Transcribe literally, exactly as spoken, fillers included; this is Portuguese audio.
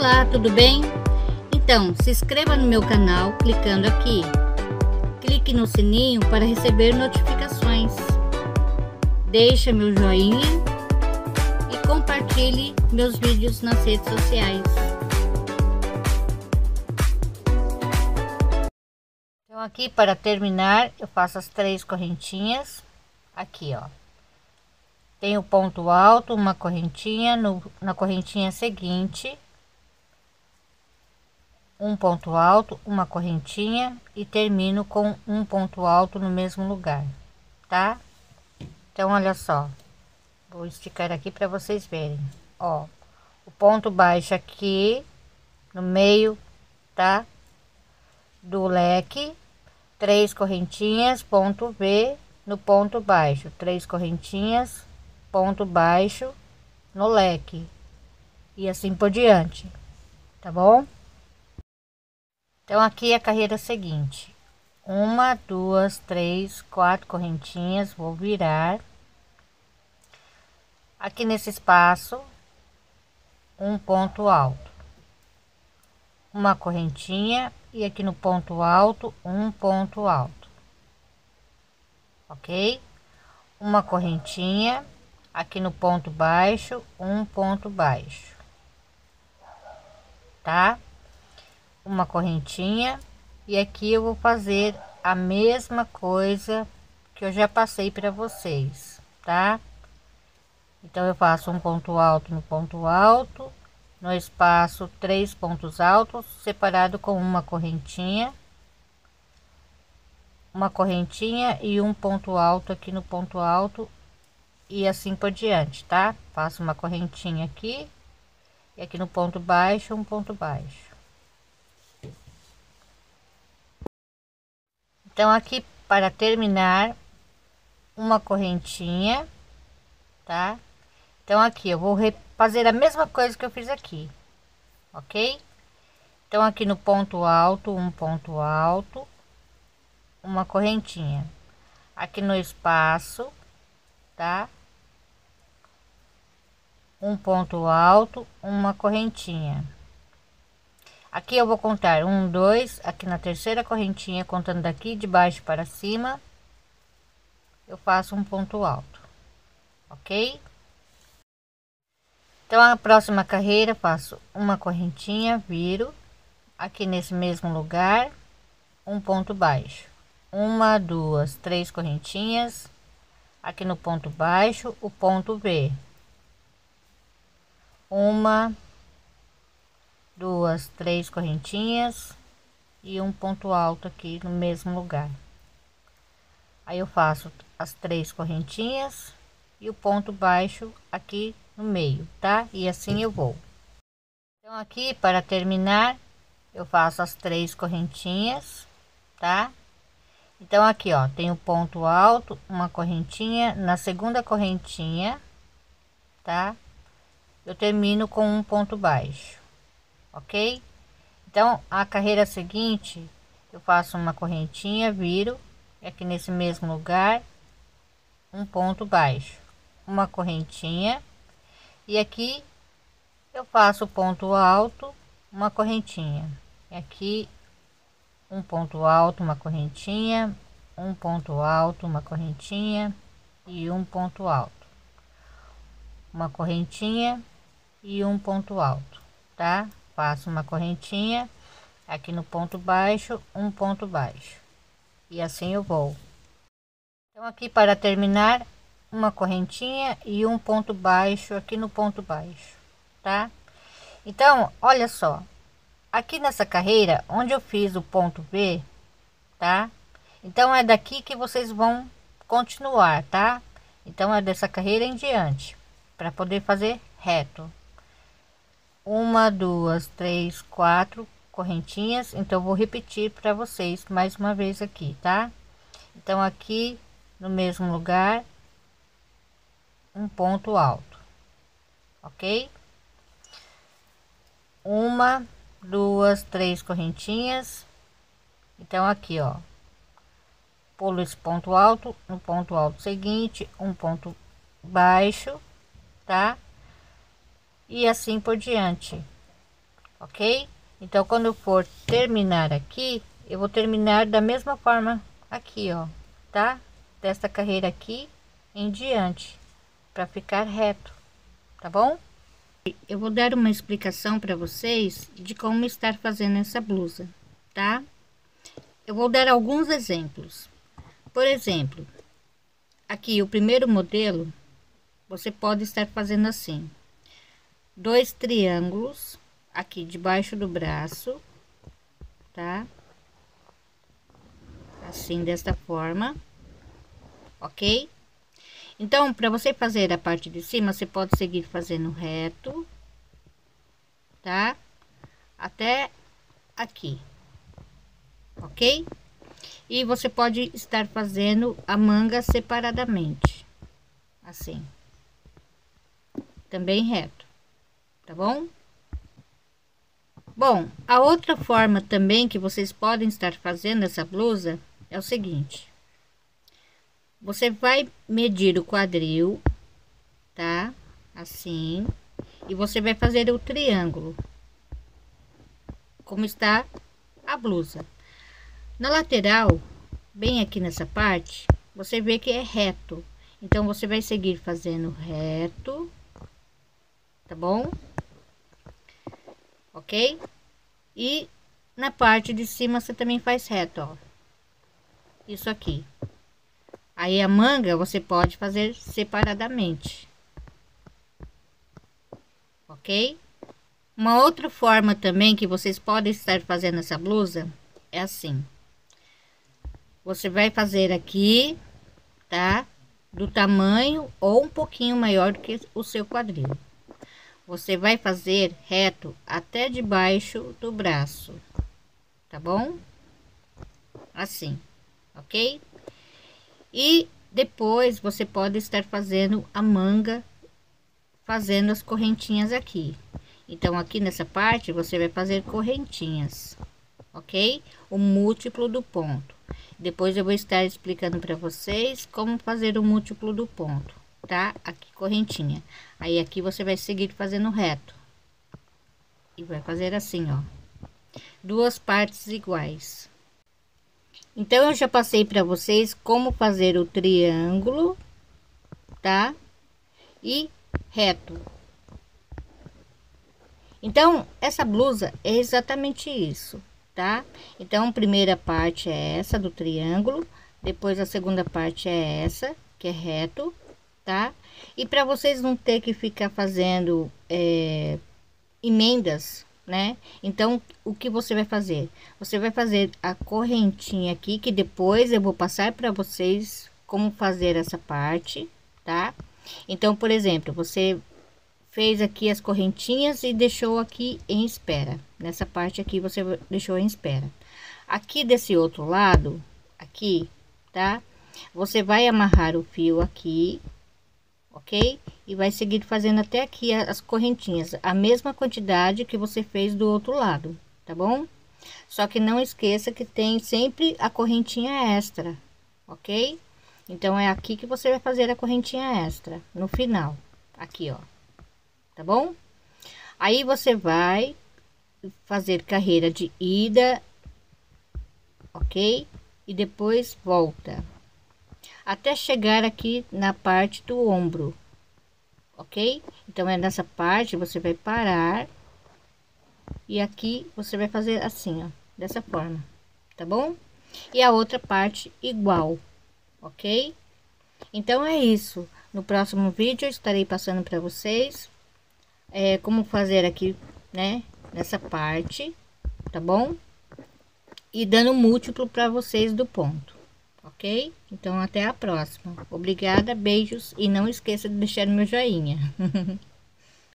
Olá, tudo bem? Então, se inscreva no meu canal clicando aqui. Clique no sininho para receber notificações. Deixe meu joinha e compartilhe meus vídeos nas redes sociais. Então aqui, para terminar, eu faço as três correntinhas. Aqui, ó. Tem o ponto alto, uma correntinha, no, na correntinha seguinte um ponto alto, uma correntinha e termino com um ponto alto no mesmo lugar, tá? Então olha só, vou esticar aqui para vocês verem, ó, o ponto baixo aqui no meio, tá, do leque, três correntinhas, ponto V no ponto baixo, três correntinhas, ponto baixo no leque e assim por diante, tá bom? Então aqui a carreira seguinte, uma, duas, três, quatro correntinhas, vou virar aqui nesse espaço, um ponto alto, uma correntinha e aqui no ponto alto, um ponto alto, ok? Uma correntinha, aqui no ponto baixo, um ponto baixo, tá? Uma correntinha e aqui eu vou fazer a mesma coisa que eu já passei para vocês, tá? Então eu faço um ponto alto no ponto alto, no espaço três pontos altos separado com uma correntinha, uma correntinha e um ponto alto aqui no ponto alto e assim por diante, tá? Faço uma correntinha aqui e aqui no ponto baixo um ponto baixo. Então aqui, para terminar, uma correntinha, tá? Então aqui eu vou fazer a mesma coisa que eu fiz aqui, ok? Então aqui no ponto alto, um ponto alto, uma correntinha, aqui no espaço, tá? Um ponto alto, uma correntinha. Aqui eu vou contar um, dois, aqui na terceira correntinha, contando daqui de baixo para cima, eu faço um ponto alto, ok? Então a próxima carreira faço uma correntinha, viro aqui nesse mesmo lugar, um ponto baixo, uma, duas, três correntinhas, aqui no ponto baixo, o ponto V, uma, duas, três correntinhas e um ponto alto aqui no mesmo lugar. Aí eu faço as três correntinhas e o ponto baixo aqui no meio, tá? E assim eu vou. Então aqui, para terminar, eu faço as três correntinhas, tá? Então aqui, ó, tem o ponto alto, uma correntinha, na segunda correntinha, tá? Eu termino com um ponto baixo, ok? Então a carreira seguinte eu faço uma correntinha, viro aqui nesse mesmo lugar, um ponto baixo, uma correntinha e aqui eu faço ponto alto, uma correntinha, aqui um ponto alto, uma correntinha, um ponto alto, uma correntinha e um ponto alto, uma correntinha e um ponto alto, tá? Faço uma correntinha aqui no ponto baixo, um ponto baixo e assim eu vou. Então aqui, para terminar, uma correntinha e um ponto baixo aqui no ponto baixo, tá? Então olha só, aqui nessa carreira onde eu fiz o ponto V, tá? Então é daqui que vocês vão continuar, tá? Então é dessa carreira em diante para poder fazer reto. Uma, duas, três, quatro correntinhas. Então vou repetir para vocês mais uma vez aqui, tá? Então aqui no mesmo lugar, um ponto alto, ok? Uma, duas, três correntinhas. Então aqui, ó, pulo esse ponto alto, no ponto alto seguinte, um ponto baixo, tá? E assim por diante, ok? Então quando eu for terminar aqui, eu vou terminar da mesma forma aqui, ó, tá? Desta carreira aqui em diante, para ficar reto, tá bom? Eu vou dar uma explicação para vocês de como estar fazendo essa blusa, tá? Eu vou dar alguns exemplos. Por exemplo, aqui o primeiro modelo, você pode estar fazendo assim: dois triângulos aqui debaixo do braço, tá? Assim, desta forma, ok? Então, para você fazer a parte de cima, você pode seguir fazendo reto, tá? Até aqui, ok? E você pode estar fazendo a manga separadamente, assim, também reto, tá bom? Bom, a outra forma também que vocês podem estar fazendo essa blusa é o seguinte: você vai medir o quadril, tá? Assim, e você vai fazer o triângulo, como está a blusa. Na lateral, bem aqui nessa parte, você vê que é reto. Então, você vai seguir fazendo reto, tá bom? Ok? E na parte de cima, você também faz reto, ó. Isso aqui. Aí, a manga, você pode fazer separadamente. Ok? Uma outra forma também que vocês podem estar fazendo essa blusa é assim: você vai fazer aqui, tá? Do tamanho ou um pouquinho maior do que o seu quadril. Você vai fazer reto até debaixo do braço, tá bom? Assim, ok? E depois você pode estar fazendo a manga, fazendo as correntinhas aqui. Então, aqui nessa parte, você vai fazer correntinhas, ok? O múltiplo do ponto. Depois eu vou estar explicando para vocês como fazer o múltiplo do ponto, tá? Aqui correntinha. Aí aqui você vai seguir fazendo reto. E vai fazer assim, ó. Duas partes iguais. Então, eu já passei para vocês como fazer o triângulo, tá? E reto. Então, essa blusa é exatamente isso, tá? Então, a primeira parte é essa do triângulo, depois a segunda parte é essa, que é reto, tá? E para vocês não ter que ficar fazendo é, emendas, né? Então, o que você vai fazer? Você vai fazer a correntinha aqui, que depois eu vou passar para vocês como fazer essa parte, tá? Então, por exemplo, você fez aqui as correntinhas e deixou aqui em espera. Nessa parte aqui você deixou em espera. Aqui desse outro lado, aqui, tá? Você vai amarrar o fio aqui, ok? E vai seguir fazendo até aqui as correntinhas, a mesma quantidade que você fez do outro lado, tá bom? Só que não esqueça que tem sempre a correntinha extra, ok? Então, é aqui que você vai fazer a correntinha extra, no final, aqui, ó. Tá bom? Aí você vai fazer carreira de ida, ok? E depois volta até chegar aqui na parte do ombro, ok? Então, é nessa parte você vai parar e aqui você vai fazer assim, ó, dessa forma, tá bom? E a outra parte igual, ok? Então, é isso. No próximo vídeo eu estarei passando para vocês É, como fazer aqui, né, nessa parte, tá bom? E dando múltiplo para vocês do ponto, ok? Então, até a próxima. Obrigada, beijos e não esqueça de deixar meu joinha.